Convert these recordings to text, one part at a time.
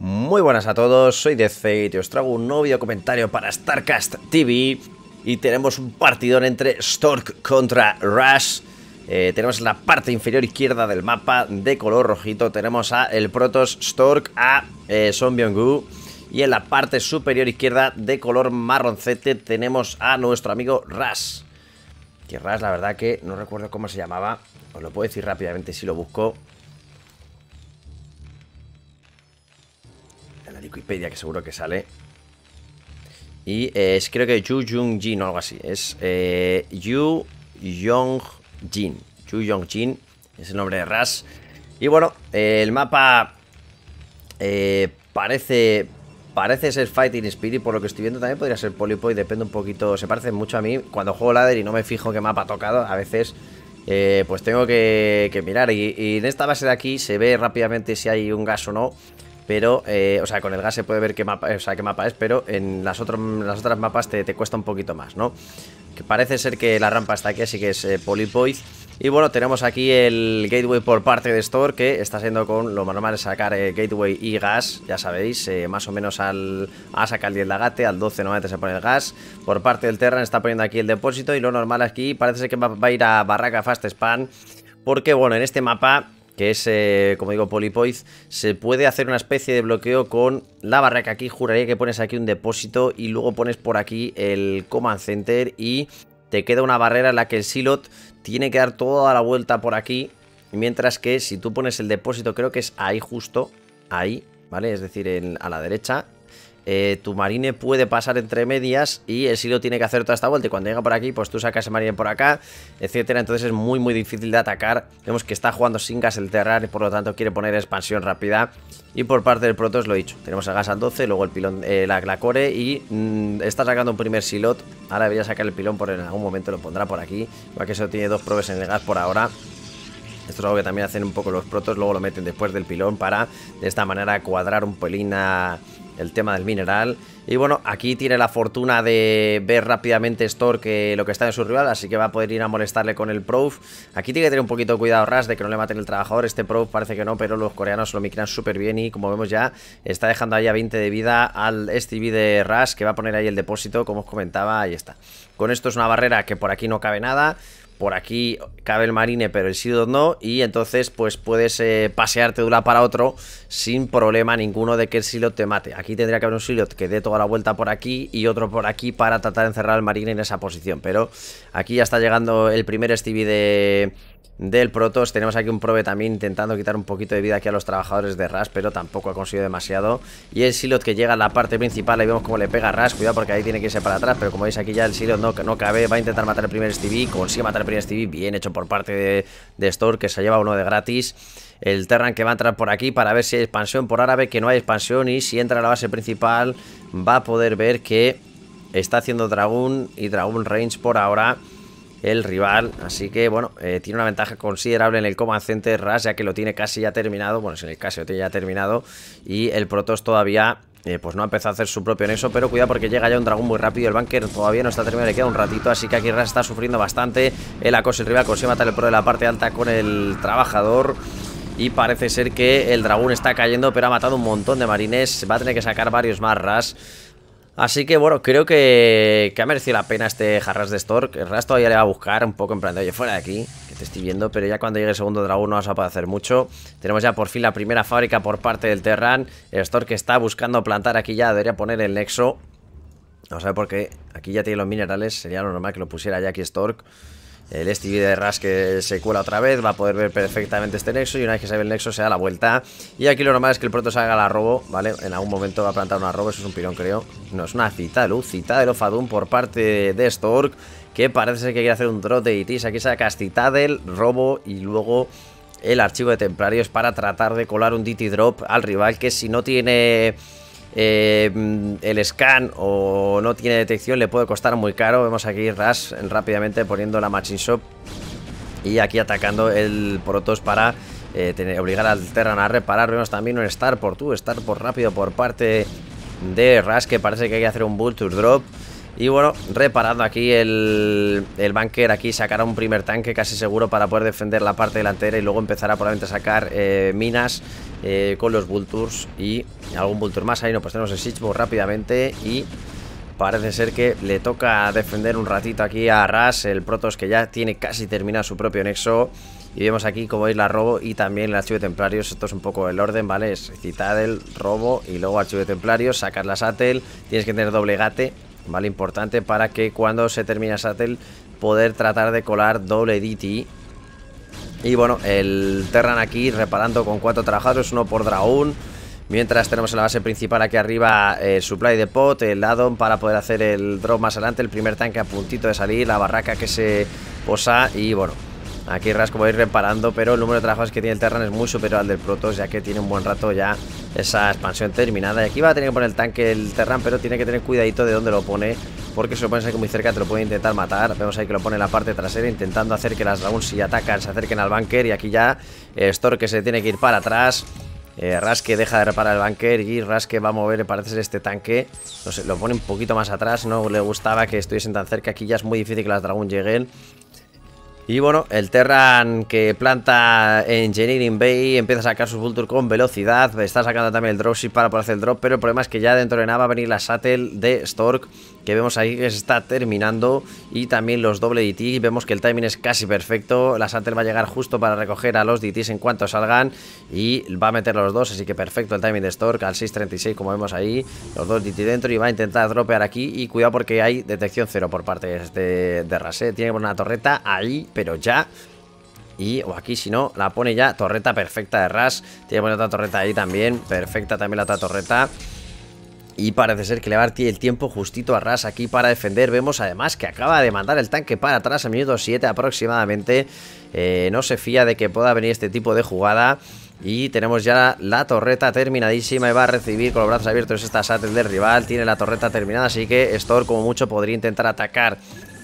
Muy buenas a todos, soy DeathFate y os traigo un nuevo video comentario para StarCast TV. Y tenemos un partidón entre Stork contra Rush. Tenemos en la parte inferior izquierda del mapa de color rojito. Tenemos a el Protoss Stork, a Son Byung-woo. Y en la parte superior izquierda de color marroncete tenemos a nuestro amigo Rush. Que Rush, la verdad que no recuerdo cómo se llamaba. Os lo puedo decir rápidamente si lo busco en la Wikipedia, que seguro que sale. Y es, creo que Yu Yong-jin o algo así. Es Yu Yong-jin. Yu Yong-jin es el nombre de Rush. Y bueno, el mapa parece ser Fighting Spirit, por lo que estoy viendo. También podría ser Polypoid, depende un poquito. Se parece mucho a mí. Cuando juego ladder y no me fijo qué mapa ha tocado, a veces pues tengo que mirar. Y en esta base de aquí se ve rápidamente si hay un gas o no. Pero, o sea, con el gas se puede ver qué mapa es, pero en las otras mapas te cuesta un poquito más, ¿no? Que parece ser que la rampa está aquí, así que es Polypoid. Y bueno, tenemos aquí el gateway por parte de Stork, que está siendo con lo normal es sacar gateway y gas, ya sabéis, más o menos a sacar el 10 lagate, al 12 normalmente se pone el gas. Por parte del Terran está poniendo aquí el depósito y lo normal aquí parece ser que va a ir a Barraca Fast Span, porque bueno, en este mapa, que es, como digo, Polypoid, se puede hacer una especie de bloqueo con la barraca aquí. Juraría que pones aquí un depósito y luego pones por aquí el Command Center y te queda una barrera en la que el Silot tiene que dar toda la vuelta por aquí, mientras que si tú pones el depósito, creo que es ahí, justo ahí, ¿vale? Es decir, a la derecha, tu marine puede pasar entre medias y el Silot tiene que hacer toda esta vuelta, y cuando llega por aquí, pues tú sacas el marine por acá, etcétera. Entonces es muy difícil de atacar. Vemos que está jugando sin gas el Terran y por lo tanto quiere poner expansión rápida. Y por parte del Protoss, lo he dicho, tenemos el gas al 12, luego el pilón, la core, y está sacando un primer Silot. Ahora debería sacar el pilón, en algún momento lo pondrá por aquí, igual que eso tiene dos probes en el gas por ahora. Esto es algo que también hacen un poco los Protoss, luego lo meten después del pilón para de esta manera cuadrar un pelín el tema del mineral. Y bueno, aquí tiene la fortuna de ver rápidamente Stork lo que está en su rival, así que va a poder ir a molestarle con el Probe. Aquí tiene que tener un poquito de cuidado Rush de que no le maten el trabajador. Este Probe parece que no, pero los coreanos lo micran súper bien y como vemos ya está dejando ahí a 20 de vida al STV de Rush, que va a poner ahí el depósito, como os comentaba. Ahí está. Con esto es una barrera que por aquí no cabe nada. Por aquí cabe el marine, pero el Silot no. Y entonces pues puedes pasearte de un lado para otro sin problema ninguno de que el Silot te mate. Aquí tendría que haber un Silot que dé toda la vuelta por aquí y otro por aquí para tratar de encerrar al marine en esa posición. Pero aquí ya está llegando el primer Stevie del Protoss. Tenemos aquí un Probe también intentando quitar un poquito de vida aquí a los trabajadores de Rush, pero tampoco ha conseguido demasiado. Y el Silot que llega a la parte principal, ahí vemos cómo le pega a Rush. Cuidado porque ahí tiene que irse para atrás, pero como veis aquí ya el Silot no cabe. Va a intentar matar el primer Stevie, consigue matar el primer Stevie, bien hecho por parte de Stork, que se lleva uno de gratis. El Terran que va a entrar por aquí para ver si hay expansión. Por ahora ve que no hay expansión, y si entra a la base principal va a poder ver que está haciendo Dragoon y Dragoon Range por ahora el rival, así que bueno, tiene una ventaja considerable en el Command Center Rush, ya que lo tiene casi ya terminado. Bueno, si en el caso lo tiene ya terminado, y el Protoss todavía pues no ha empezado a hacer su propio nexo, pero cuidado porque llega ya un dragón muy rápido. El bunker todavía no está terminado, le queda un ratito, así que aquí Rush está sufriendo bastante. El acoso, el rival consigue matar el pro de la parte alta con el trabajador, y parece ser que el dragón está cayendo, pero ha matado un montón de marines. Va a tener que sacar varios más Rush. Así que bueno, creo que ha merecido la pena este Harass de Stork. El Rush todavía le va a buscar un poco en plan de, oye, fuera de aquí, que te estoy viendo. Pero ya cuando llegue el segundo dragón no vas a poder hacer mucho. Tenemos ya por fin la primera fábrica por parte del Terran. El Stork que está buscando plantar aquí ya debería poner el nexo. Vamos a ver por qué. Aquí ya tiene los minerales, sería lo normal que lo pusiera ya aquí Stork. El STV de Rush que se cuela otra vez, va a poder ver perfectamente este nexo, y una vez que se ve el nexo se da la vuelta. Y aquí lo normal es que el Protoss haga la robo, ¿vale? En algún momento va a plantar una robo, eso es un pilón, creo. No, es una cita de Ofadun por parte de Stork, que parece ser que quiere hacer un drop de ITs. Aquí saca Citadel, robo y luego el archivo de templarios para tratar de colar un DT drop al rival, que si no tiene el scan o no tiene detección le puede costar muy caro. Vemos aquí Rush rápidamente poniendo la Machine Shop y aquí atacando el Protoss para obligar al Terran a reparar. Vemos también un Starport rápido por parte de Rush, que parece que hay que hacer un Vulture Drop. Y bueno, reparando aquí el bunker, aquí sacará un primer tanque casi seguro para poder defender la parte delantera. Y luego empezará probablemente a sacar minas con los Vultures y algún Vulture más. Ahí no, pues tenemos el Siegebow rápidamente y parece ser que le toca defender un ratito aquí a Ras, el Protoss, que ya tiene casi terminado su propio nexo. Y vemos aquí como veis la robo y también el archivo de templarios. Esto es un poco el orden, ¿vale? Es Citadel, robo y luego archivo de templarios. Sacas la Sattel, tienes que tener doble gate, ¿vale? Importante para que cuando se termine Sattel poder tratar de colar doble DT. Y bueno, el Terran aquí reparando con 4 trabajadores, uno por dragón. Mientras tenemos en la base principal aquí arriba el supply de pot, el addon para poder hacer el drop más adelante. El primer tanque a puntito de salir, la barraca que se posa y bueno, aquí Ras como veis reparando, pero el número de trabajadores que tiene el Terran es muy superior al del Protoss, ya que tiene un buen rato ya esa expansión terminada. Y aquí va a tener que poner el tanque el Terran, pero tiene que tener cuidadito de dónde lo pone, porque si lo pones aquí muy cerca te lo puede intentar matar. Vemos ahí que lo pone en la parte trasera, intentando hacer que las Dragons, si atacan, se acerquen al bunker. Y aquí ya Stork que se tiene que ir para atrás. Ras que deja de reparar el bunker y Ras que va a mover, parece ser este tanque. No sé, lo pone un poquito más atrás, no le gustaba que estuviesen tan cerca. Aquí ya es muy difícil que las Dragon lleguen. Y bueno, el Terran que planta Engineering Bay empieza a sacar sus Vulture con velocidad. Está sacando también el Dropship para poder hacer el drop, pero el problema es que ya dentro de nada va a venir la Sattel de Stork, que vemos ahí que se está terminando. Y también los doble DT, vemos que el timing es casi perfecto. La Sattel va a llegar justo para recoger a los DTs en cuanto salgan y va a meter los dos, así que perfecto el timing de Stork al 6.36 como vemos ahí. Los dos DT dentro y va a intentar dropear aquí. Y cuidado porque hay detección cero por parte de Ras. Tiene una torreta ahí, pero ya. Y o aquí si no, la pone ya. Torreta perfecta de Ras. Tiene que poner otra torreta ahí también. Perfecta también la otra torreta. Y parece ser que le va a dar el tiempo justito a Ras aquí para defender. Vemos además que acaba de mandar el tanque para atrás a minuto 7 aproximadamente. No se fía de que pueda venir este tipo de jugada. Y tenemos ya la torreta terminadísima y va a recibir con los brazos abiertos esta Sattel del rival. Tiene la torreta terminada, así que Stork como mucho podría intentar atacar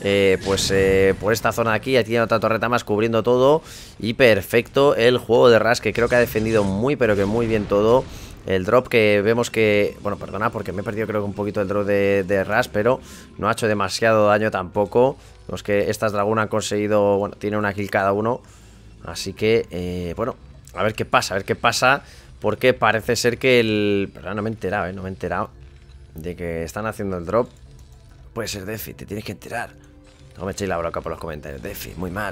por esta zona de aquí. Aquí tiene otra torreta más cubriendo todo. Y perfecto el juego de Ras, que creo que ha defendido muy pero que muy bien todo. El drop que vemos que... Bueno, perdona porque me he perdido creo que un poquito el drop de Ras, pero no ha hecho demasiado daño tampoco. Vemos que estas Dragon han conseguido... Bueno, tiene una kill cada uno. Así que, bueno, a ver qué pasa, porque parece ser que el... Perdón, no me he enterado, no me he enterado de que están haciendo el drop. Puede ser Defi, te tienes que enterar. No me echéis la bronca por los comentarios, Defi, muy mal.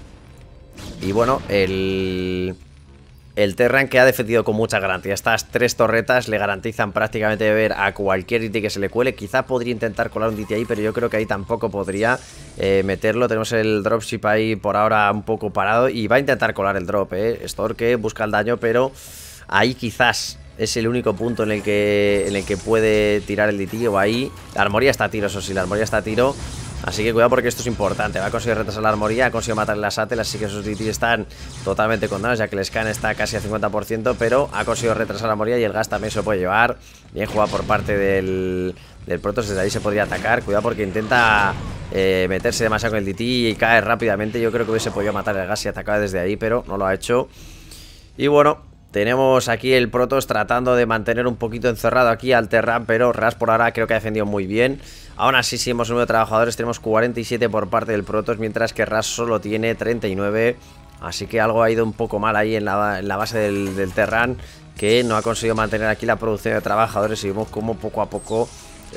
Y bueno, el Terran que ha defendido con mucha garantía. Estas 3 torretas le garantizan prácticamente ver a cualquier DT que se le cuele. Quizá podría intentar colar un DT ahí, pero yo creo que ahí tampoco podría meterlo. Tenemos el dropship ahí por ahora un poco parado y va a intentar colar el drop, Stork que busca el daño, pero ahí quizás es el único punto en el que puede tirar el DT. O ahí, la armoría está a tiro, eso sí, la armoría está a tiro. Así que cuidado porque esto es importante. Va a conseguir retrasar la armoría, ha conseguido matar la Sattel, así que esos DT están totalmente condenados, ya que el scan está casi a 50%, pero ha conseguido retrasar la armoría y el gas también se lo puede llevar. Bien jugado por parte del Protoss, desde ahí se podría atacar. Cuidado porque intenta meterse demasiado con el DT y cae rápidamente. Yo creo que hubiese podido matar el gas si atacaba desde ahí, pero no lo ha hecho. Y bueno, tenemos aquí el Protoss tratando de mantener un poquito encerrado aquí al Terran, pero Ras por ahora creo que ha defendido muy bien. Aún así, si hemos número de trabajadores, tenemos 47 por parte del Protoss, mientras que Ras solo tiene 39. Así que algo ha ido un poco mal ahí en la base del Terran, que no ha conseguido mantener aquí la producción de trabajadores. Y vemos como poco a poco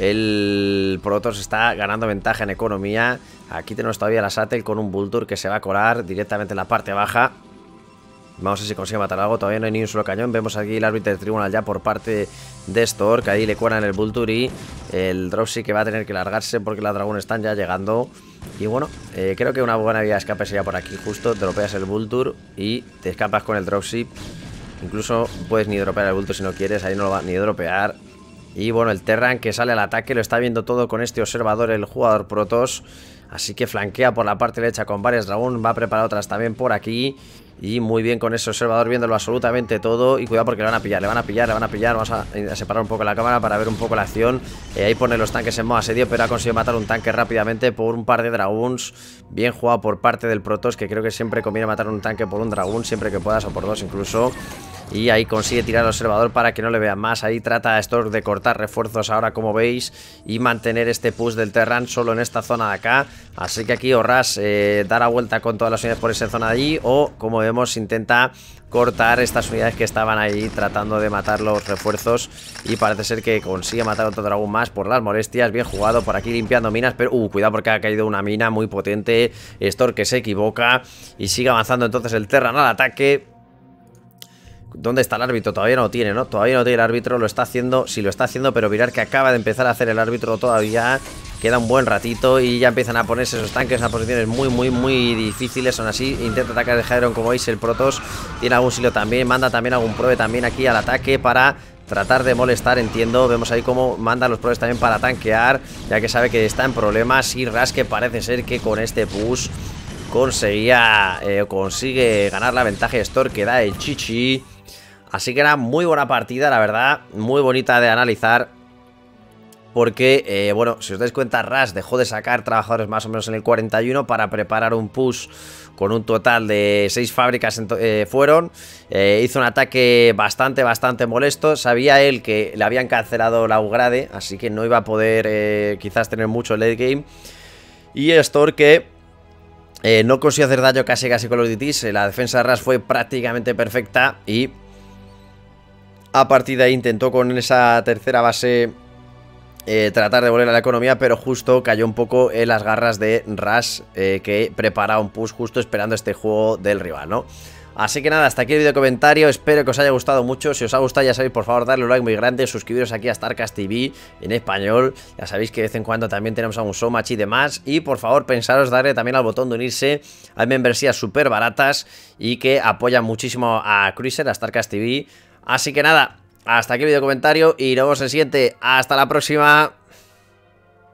el Protoss está ganando ventaja en economía. Aquí tenemos todavía la Sattel con un Vulture que se va a colar directamente en la parte baja. Vamos a ver si consigue matar algo. Todavía no hay ni un solo cañón. Vemos aquí el Arbiter Tribunal ya por parte de Stork. Ahí le cuelan el Vulture y el Dropship que va a tener que largarse porque las Dragon están ya llegando. Y bueno, creo que una buena vía de escape sería por aquí. Justo dropeas el Vulture y te escapas con el Dropship. Incluso puedes ni dropear el Vulture si no quieres. Ahí no lo va ni dropear. Y bueno, el Terran que sale al ataque lo está viendo todo con este observador, el jugador Protoss. Así que flanquea por la parte derecha con varias Dragon. Va a preparar otras también por aquí. Y muy bien con ese observador viéndolo absolutamente todo. Y cuidado porque le van a pillar, le van a pillar, le van a pillar. Vamos a separar un poco la cámara para ver un poco la acción. Ahí pone los tanques en modo asedio, pero ha conseguido matar un tanque rápidamente por un par de Dragons. Bien jugado por parte del Protoss, que creo que siempre conviene matar un tanque por un Dragon, siempre que puedas, o por dos incluso. Y ahí consigue tirar al observador para que no le vean más. Ahí trata Stork de cortar refuerzos ahora, como veis, y mantener este push del Terran solo en esta zona de acá. Así que aquí Orras dará vuelta con todas las unidades por esa zona de allí, o como vemos intenta cortar estas unidades que estaban ahí tratando de matar los refuerzos, y parece ser que consigue matar otro dragón más por las molestias. Bien jugado por aquí limpiando minas, pero cuidado porque ha caído una mina muy potente. Stork que se equivoca y sigue avanzando entonces el Terran al ataque. ¿Dónde está el árbitro? Todavía no lo tiene, ¿no? Todavía no tiene el árbitro, lo está haciendo, sí lo está haciendo, pero mirar que acaba de empezar a hacer el árbitro todavía. Queda un buen ratito y ya empiezan a ponerse esos tanques en posiciones muy difíciles. Aún así, intenta atacar el Hydron, como veis, el Protoss tiene algún silo también, manda también algún probe también aquí al ataque para tratar de molestar, entiendo. Vemos ahí cómo manda los probes también para tanquear, ya que sabe que está en problemas. Y Ras, que parece ser que con este push consigue ganar la ventaja de Stork, que da el chichi. Así que era muy buena partida, la verdad, muy bonita de analizar. Porque, bueno, si os dais cuenta, Ras dejó de sacar trabajadores más o menos en el 41 para preparar un push con un total de 6 fábricas fueron. Hizo un ataque bastante molesto. Sabía él que le habían cancelado la upgrade, así que no iba a poder quizás tener mucho late game. Y Stork que no consiguió hacer daño casi con los DTs. La defensa de Ras fue prácticamente perfecta y a partir de ahí intentó con esa tercera base tratar de volver a la economía, pero justo cayó un poco en las garras de Ras, que prepara un push justo esperando este juego del rival, ¿no? Así que nada, hasta aquí el vídeo comentario, espero que os haya gustado mucho. Si os ha gustado, ya sabéis, por favor, darle un like muy grande, suscribiros aquí a Starcast TV en español. Ya sabéis que de vez en cuando también tenemos algún showmatch y demás. Y por favor, pensaros darle también al botón de unirse. Hay membresías súper baratas y que apoyan muchísimo a Cruiser, a Starcast TV. Así que nada, hasta aquí el vídeo comentario y nos vemos en el siguiente. Hasta la próxima.